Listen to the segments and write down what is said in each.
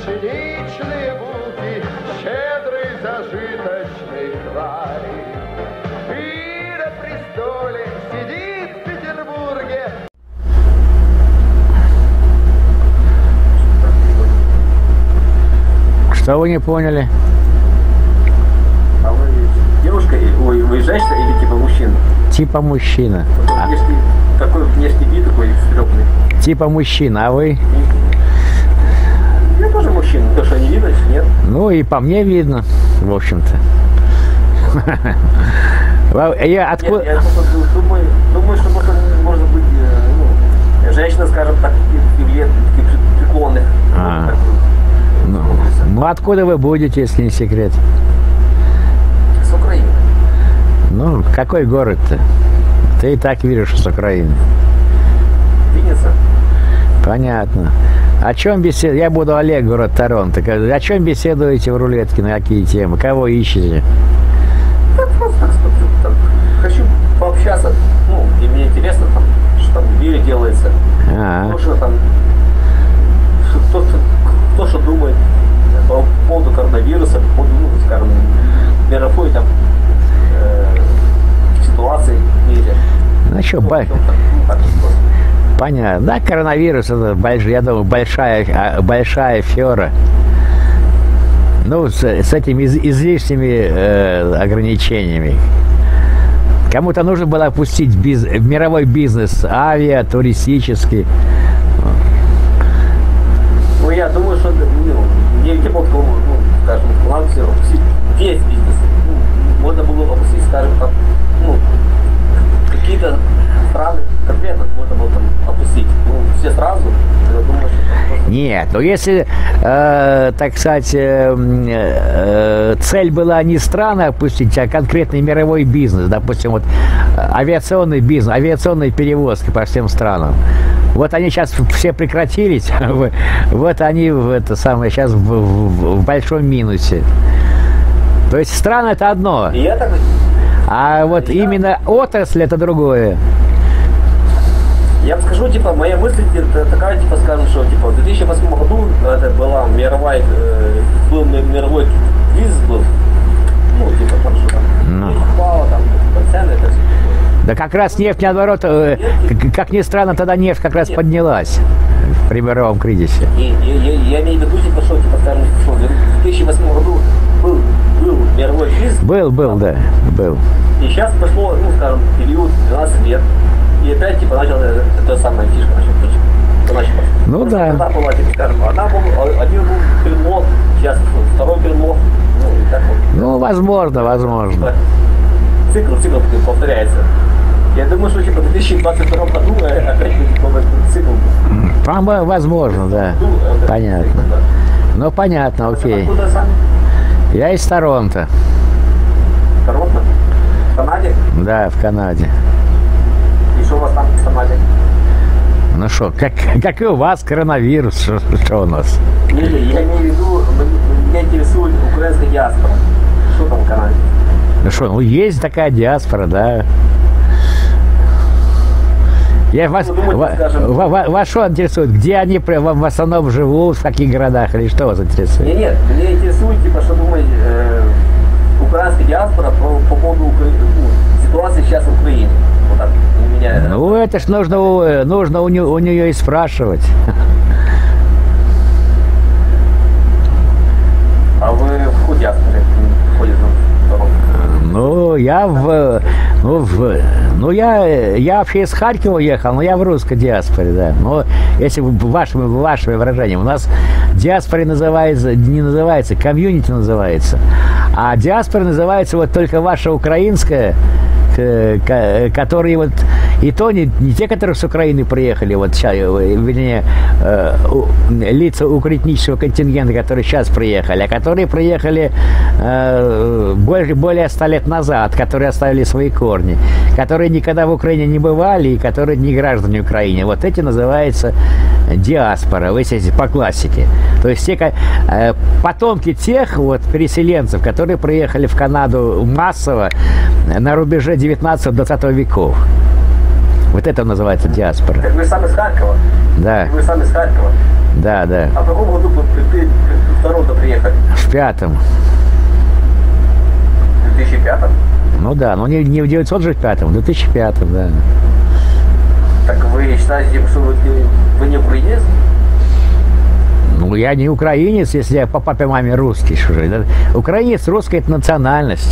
пшеничные булки, щедрый зажиточный край. И на престоле сидит в Петербурге. Что вы не поняли? А вы девушка, ой, вы женщина или типа мужчина? Типа мужчина. Какой внешний вид такой стрёмный? Типа мужчина, а вы? Я тоже мужчина, то что не видно, нет? Ну и по мне видно, в общем-то. Я откуда? Я думаю, что может быть, женщина, скажем так, лет преклонных. Ну откуда вы будете, если не секрет? С Украины. Ну, какой город-то? Ты и так видишь, что с Украины. Винница. Понятно. О чем беседуете? Я буду Олег, город Торонто. О чем беседуете в рулетке, на какие темы? Кого ищете? Так, просто так смотрю. Так, хочу пообщаться. Ну, и мне интересно, там, что там в мире делается. Что там, кто что думает по поводу коронавируса, по поводу, ну, скажем, мировой там ситуации в мире. Ну что, понятно. Да, коронавирус, это, я думаю, большая афера. Ну, с этими излишними ограничениями. Кому-то нужно было опустить мировой бизнес, авиа, туристический. Ну, я думаю, что не мог, скажем, опустить весь бизнес. Можно было опустить, скажем, там, какие-то страны конкретно можно было там опустить. Ну, все сразу, я думаю, что... Просто... Нет, но если, так сказать, цель была не страны опустить, а конкретный мировой бизнес, допустим, вот авиационный бизнес, авиационные перевозки по всем странам. Вот они сейчас все прекратились, вот они сейчас в большом минусе. То есть страна это одно, а вот именно отрасль это другое. Я вам скажу, типа, моя мысль такая, типа, скажем, что, типа, в 2008 году это была был мировой кризис был, ну, типа, там, что там, нефть упала, там, типа, цены, это все. Да как раз нефть, наоборот, как ни странно, тогда нефть как раз поднялась при мировом кризисе. Я имею в виду, типа, что, типа, скажем, что в 2008 году был мировой кризис. Был, да, был. И сейчас прошло, ну, скажем, период 12 лет. И опять, типа, начал эта самая фишка начать. Ну да. Она была, типа, скажем, один был перелом, сейчас второй перелом, ну, и так вот. Ну, возможно. Цикл повторяется. Я думаю, что, типа, в 2022 году опять будет новый цикл. Возможно, да. Понятно. Ну, понятно, окей. Откуда сам? Я из Торонто. Торонто? В Канаде? Да, в Канаде. И что у вас там в Канаде? Ну что, как и у вас коронавирус, что у нас? Не, я имею в виду, меня интересует украинская диаспора. Что там в Канаде? Ну что, ну есть такая диаспора, да. Вас что интересует? Где они в основном живут, в каких городах, или что вас интересует? Нет, меня интересует, типа, что думает украинская диаспора по поводу ситуации сейчас в Украине. Вот так, меня... Ну, это ж нужно у нее и спрашивать. А вы в какой диаспоре ходите в Торонто? Я вообще из Харькова ехал, но я в русской диаспоре, да. Но если вашими выражениями, у нас диаспора не называется, комьюнити называется. А диаспора называется вот только ваша украинская, которые вот и то не те, которые с Украины приехали, вот сейчас, вернее, лица укрепнического контингента, которые сейчас приехали, а которые приехали более 100 лет назад, которые оставили свои корни, которые никогда в Украине не бывали и которые не граждане Украины. Вот эти называются диаспора, если по классике. То есть те потомки тех вот переселенцев, которые приехали в Канаду массово на рубеже 19-20 веков. Вот это называется диаспора. Так вы сами из Харькова? Да. Вы сами из Харькова? Да, да. А в каком году ты в Торонто приехали? В 5-м. В 2005? Ну да, но не в 905-м, в 2005-м, да. Так вы считаете, что вы не украинец? Ну, я не украинец, если я по папе маме русский. Что же. Украинец, русская – это национальность.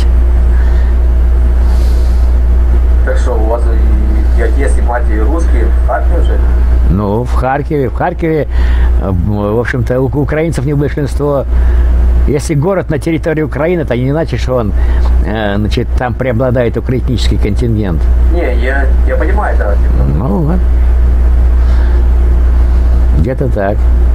Так что, у вас и отец, и мать и русские в Харькове жили? Ну, в Харькове. В Харькове, в общем-то, у украинцев не большинство. Если город на территории Украины, то не значит, что он, значит, там преобладает укроетнический контингент. Не, я понимаю, да. Типа. Ну, вот. Где-то так.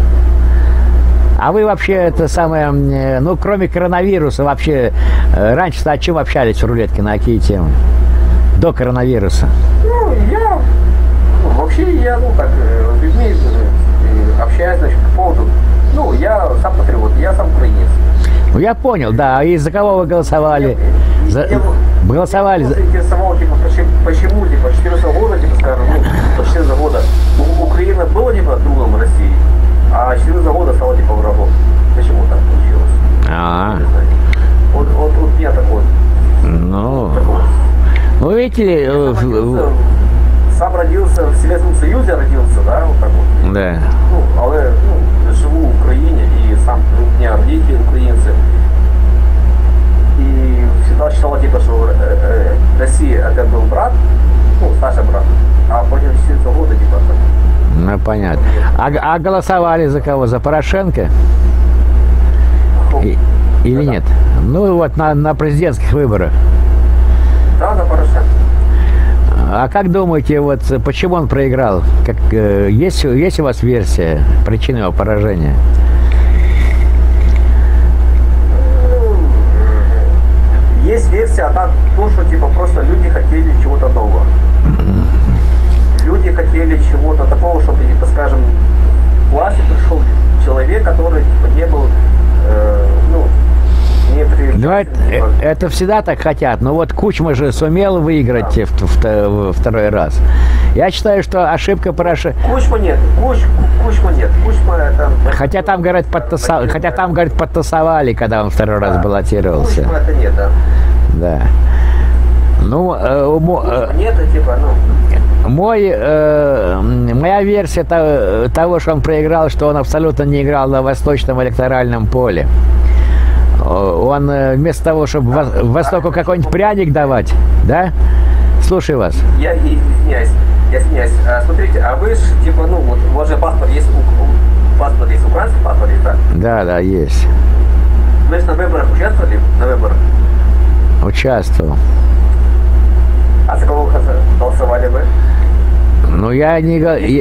А вы вообще это самое, ну, кроме коронавируса, вообще, раньше-то о чем общались в рулетке, на какие темы? До коронавируса. Ну, вообще, ну, так, с людьми общаюсь, значит, по поводу, ну, я сам патриот, я сам украинец. Ну, я понял, да. А из-за кого вы голосовали? Голосовали за... Интересовал, типа, почему, типа, 14 года, типа, скажем, ну, 14 года Украина была, типа, другом России, а 14 года стала, типа, врагом. Почему так получилось? Вот меня такой. Ну, видите ли... Сам родился в Советском Союзе, родился, да, вот так вот. Да. Ну, але, ну, живу в Україні і сам у меня родители украинцы. И всегда считала, типа, что Россия это был брат, ну, старший брат, а против 14 года, типа, так. Ну, понятно. А голосовали за кого? За Порошенко? Или нет? Ну, вот на президентских выборах. Да, за Порошенко. А как думаете, вот почему он проиграл? Есть у вас версия причины его поражения? Есть версия, а то, что типа просто люди хотели чего-то нового. Люди хотели чего-то такого, чтобы, типа, скажем, к власти пришел человек, который типа, не был, ну, не при... Ну, это всегда так хотят. Но вот Кучма же сумел выиграть второй раз. Я считаю, что ошибка Порошенко... Кучма нет. Кучма нет. Кучма это... Хотя там, говорят, подтасовали, когда он второй раз баллотировался. Кучма это нет, да. Да. Ну, нет, типа, ну... Моя версия того, что он проиграл, что он абсолютно не играл на восточном электоральном поле. Он вместо того, чтобы Востоку какой-нибудь пряник давать, да? Слушаю вас. Я извиняюсь. Смотрите, а вы же, типа, ну, вот у вас же паспорт есть, украинский паспорт есть, да? Да, есть. Вы же на выборах участвовали? На выборах? Участвовал. А за кого голосовали вы? Ну, я не...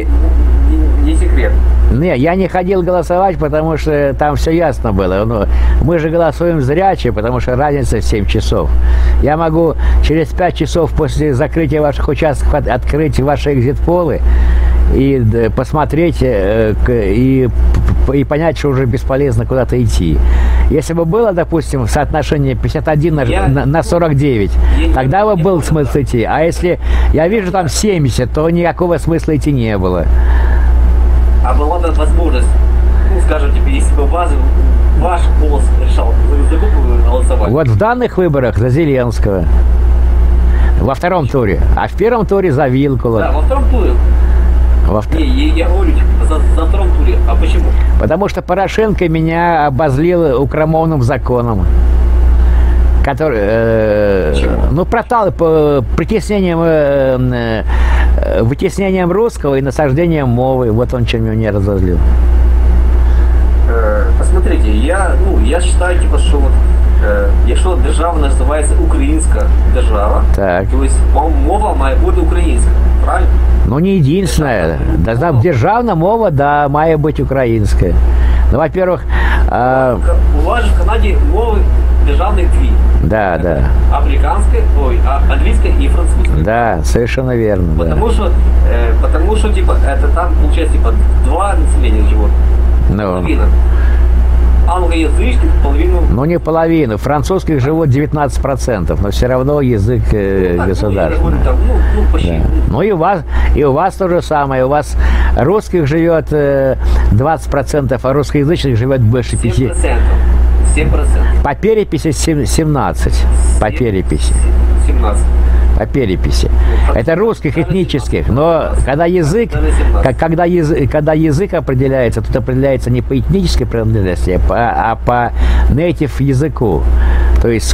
Не секрет. Не, я не ходил голосовать, потому что там все ясно было. Ну, мы же голосуем зряче, потому что разница в 7 часов. Я могу через 5 часов после закрытия ваших участков открыть ваши экзит-полы и посмотреть и понять, что уже бесполезно куда-то идти. Если бы было, допустим, соотношение 51 на 49, тогда бы был смысл идти. А если я вижу там 70, то никакого смысла идти не было. А была бы возможность, ну, скажем, типа, если бы ваш голос решал, за кого вы голосовали? Вот в данных выборах за Зеленского. Во втором туре. А в первом туре за Вилкула. Да, во втором туре. Я говорю, типа, за втором туре. А почему? Потому что Порошенко меня обозлил укромовным законом. Который, вытеснением русского и насаждением мовы. Вот он чем меня разозлил. Посмотрите, я считаю, типа, что вот, якщо держава називається українська держава, так. То есть мова має бути українська, правильно? Ну, не единственная. Должна быть державная мова, да, має быть украинская. Ну, во-первых... У вас же в Канаде мовы державных две. Да, да. Американская, английская и французская. Да, совершенно верно. Потому что, типа, это там, получается, типа, два населения живут. Половина. Англоязычных, половину... Ну, не половину. Французских живут 19%, но все равно язык государственный. Почти. Да. Ну, и у вас то же самое. У вас русских живет 20%, а русскоязычных живет больше 5. 7%. 7%. По переписи 17. По переписи. 17. По переписи. Это русских этнических, но когда язык, когда язык определяется, тут определяется не по этнической принадлежности, а по native языку. То есть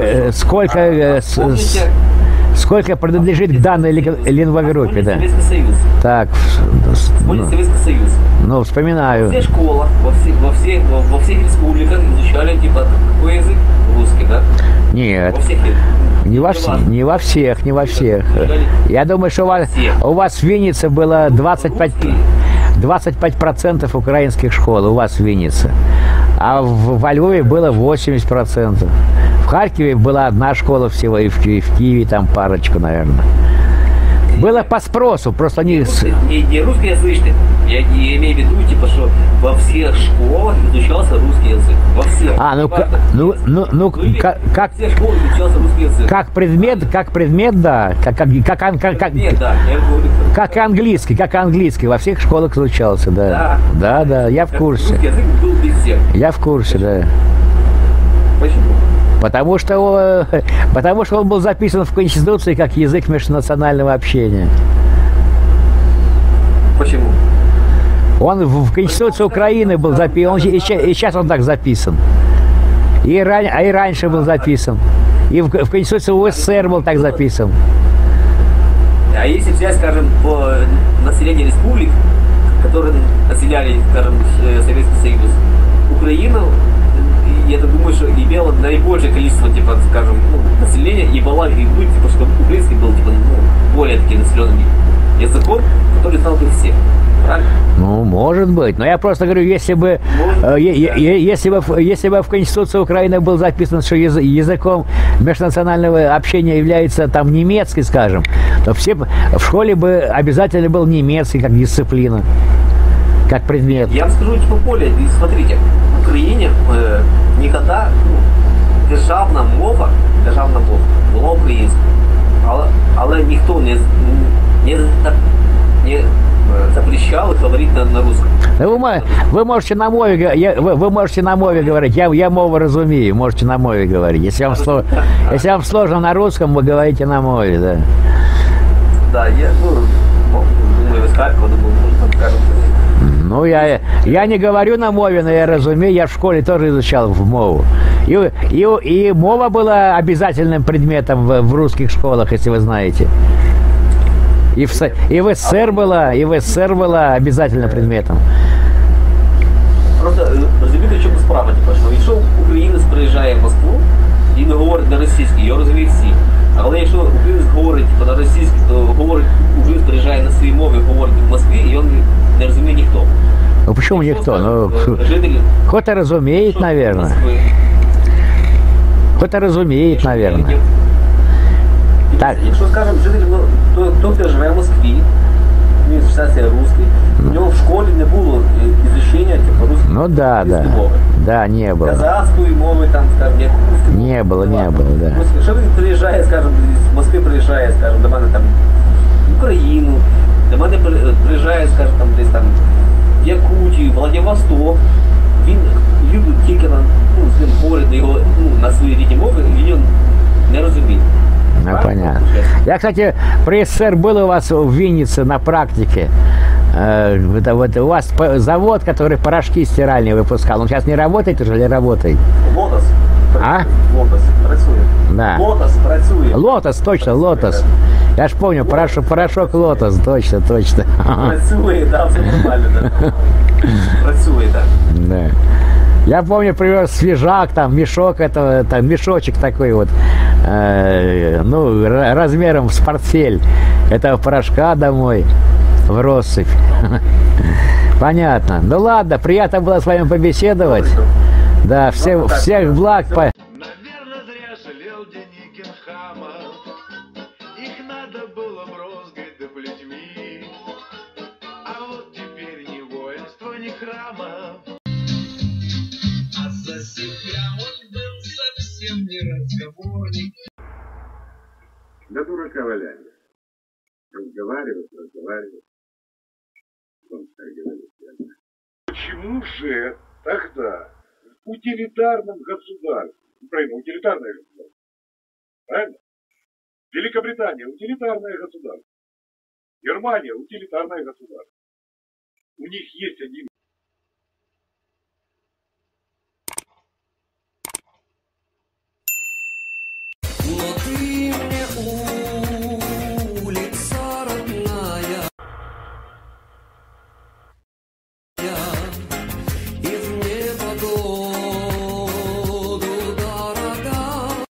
сколько принадлежит к данной лингвогруппе, да. Советский Союз. Так, Советский Союз. ну, вспоминаю. Во всех школах, во всех республиках изучали, типа, какой язык? Русский, да? Нет. Во всех. Не во всех. Я думаю, что у вас в Виннице было 25% украинских школ, у вас в Виннице. А во Львове было 80%. В Харькове была одна школа всего, и в Киеве там парочку, наверное. Было по спросу, просто они... Не русскоязычный. Я имею в виду, типа, что во всех школах изучался русский язык. Во всех. Как Во всех школах изучался русский язык. как предмет, да. Нет, да, я говорю. Как английский, во всех школах изучался, да. Да, я в курсе. Русский язык был везде. Я в курсе, да. Почему? Потому что он был записан в Конституции как язык межнационального общения. Почему? Он в Конституции Украины был записан, и сейчас он так записан. И раньше был записан. И в Конституции УССР был так записан. А если взять, скажем, по населению республик, которые населяли, скажем, Советский Союз, Украина, я думаю, что имела наибольшее количество, типа, скажем, населения, и была, и будет, типа, что украинский был, типа, более таки населенным языком, который знал бы все. Правильно? Ну, может быть. Но я просто говорю, если бы в Конституции Украины был записан, что языком межнационального общения является там немецкий, скажем, то все в школе бы обязательно был немецкий как дисциплина, как предмет. Я вам скажу, типа, более, смотрите, в Украине никогда державна мова була українською. Але ніхто не запрещал говорить на русском. Вы можете на мове говорить. Я мову разумею, можете на мове говорить. Если вам сложно на русском, вы говорите на мове, да. Да, я думаю, из Харькова, может, скажем. Ну, я не говорю на мове, но я разумею, я в школе тоже изучал мову. И мова была обязательным предметом в русских школах, если вы знаете. И в СССР была обязательным предметом. Просто розумієте, в чому справа, типу, що якщо українець приїжджає в Москву і не говорить на російській, його розуміють всі. Але якщо українець говорить типу, на російській, то українець приїжджає на своїй мові, говорить в Москві, і він не розуміє ніхто. Ну почему никто? Ну, кто-то разумеет, наверное. Кто-то разумеет, наверное. Так. Якщо, скажемо, житель, хто живе в Москві, він вважається русский, у нього в школі не було изучення типу, русської мови. Да, не было. Казахської мови, там, скажем, якутської мови. Не было, да. Якщо він приїжджає, скажем, з Москви приїжджає, скажем, до мене там в Україну, до мене приїжджає, скажем, там десь там в Якутію, Владивосток, він любить тільки з ним говорить на своїй рідній мові, і він не розуміє. Ну, понятно. Я, кстати, при СССР был у вас в Виннице на практике. Вот у вас завод, который порошки стиральные выпускал. Он сейчас не работает уже или работает? Лотос. А? Лотос працює. Да. Лотос працює. Лотос, точно, Лотос. Я ж помню, порошок Лотос, точно. Працює, да, все нормально, да. Працює, да. Да. Я помню, привез свежак, там мешок этого, там мешочек такой вот, размером с портфель этого порошка домой в россыпь. Понятно. Ну ладно, приятно было с вами побеседовать. Да, всех благ. Наверное, зря жалел Деникин хамов. Их надо было брозгать да плетьми. А вот теперь ни воинства, ни храмов. А за себя он был совсем не разговорник. Да дурака валяли. Разговаривать. Он так говорит. почему же тогда в утилитарном государстве, Украина утилитарное государство, правильно? Великобритания утилитарное государство, Германия утилитарное государство. У них есть один